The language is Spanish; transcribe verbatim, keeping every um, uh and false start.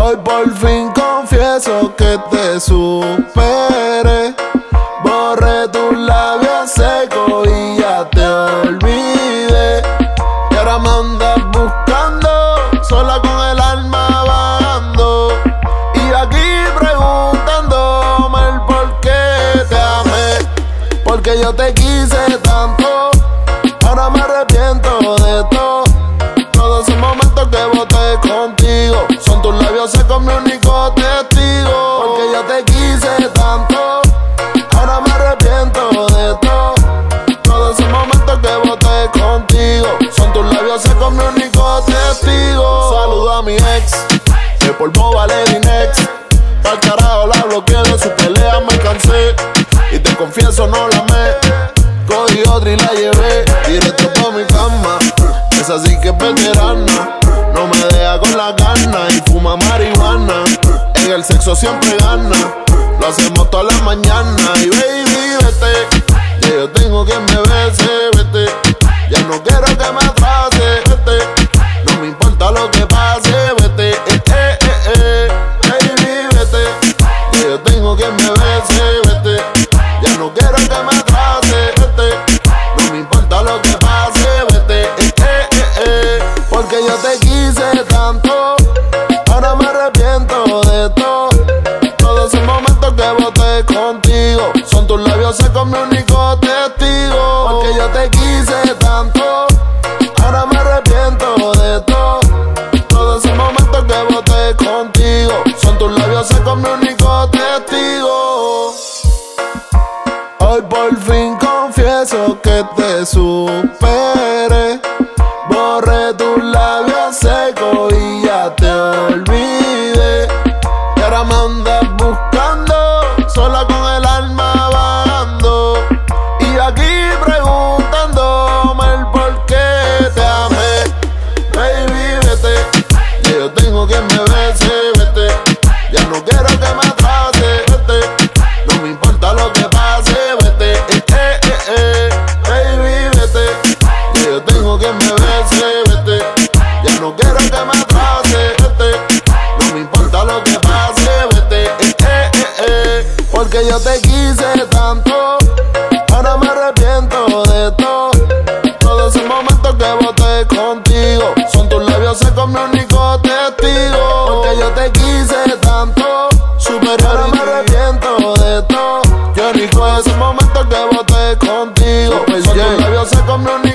Hoy por fin confieso que te superé. Borré tus labios secos y ya te olvidé. Y ahora me andas buscando, sola con el alma vagando. Y aquí preguntándome el por qué te amé. Porque yo te quise tanto, ahora me arrepiento de todo. Todos esos momentos que boté contigo, son tus labios secos mi único testigo. Porque yo te quise tanto, ahora me arrepiento de todo. Todos esos momentos que boté contigo, son tus labios secos mi único testigo. Saludo a mi ex, que por boba le di next. Pa'l carajo la bloqueé, de su pelea me cansé. Y te confieso no la amé, cogí otra y la llevé directo pa' mi cama. Esa sí que es veterana, no me deja con la gana y fuma marihuana. En el sexo siempre gana, lo hacemos toda la mañana. Y baby, vete, ya yo tengo que me bese, vete. Ya no quiero que me atrase, vete. No me importa lo que pase, vete. Eh, eh, eh, eh. Baby, vete, ya yo tengo que me bese, vete. Ya no quiero que me atrase, vete. No me importa lo que pase, vete. Eh, eh, eh, eh. Porque yo te quise tanto, ahora me arrepiento de todo. Todos esos momentos que boté contigo, son tus labios secos mi único testigo. Porque yo te quise tanto, ahora me arrepiento de todo. Todos esos momentos que boté contigo, son tus labios secos mi único testigo. Hoy por fin confieso que te superé. Borré tus labios secos y ya te olvidé. Y ahora me andas buscando, sola con el alma vagando. Y aquí preguntándome el por qué te amé. Baby, vete, ya yo tengo que me bese, vete. Ya no quiero que me atrase, vete. No me importa lo que pase, vete. Eh, eh, eh, eh. Baby, vete, ya yo tengo que me bese, vete. Ya no quiero que me atrase, vete. No me importa lo que pase, vete. Eh, eh, eh, eh. Porque yo te quise tanto, ahora me arrepiento de todo. Todos esos momentos que boté contigo, son tus labios secos mi único testigo. Porque yo te quise tanto, superior, ahora me arrepiento de todo. Yo ni con esos momentos que boté contigo, son tus labios secos mi único